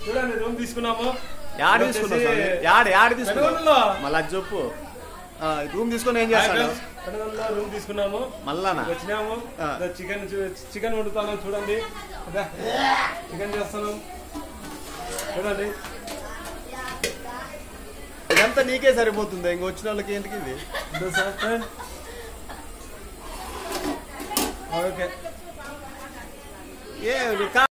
చూడండి రూమ్ తీసుకున్నాము. యాడ్ తీసుకున్నా మళ్ళీ చెప్పు. రూమ్ తీసుకుని ఏం చేస్తాను? రూమ్ తీసుకున్నాము మళ్ళా వచ్చినాము. చికెన్ వండుతాను చూడండి. చికెన్ చేస్తాను చూడండి. ఇదంతా నీకే సరిపోతుంది, ఇంక వచ్చిన వాళ్ళకి ఏంటికి ఇది? ఓకే ఏ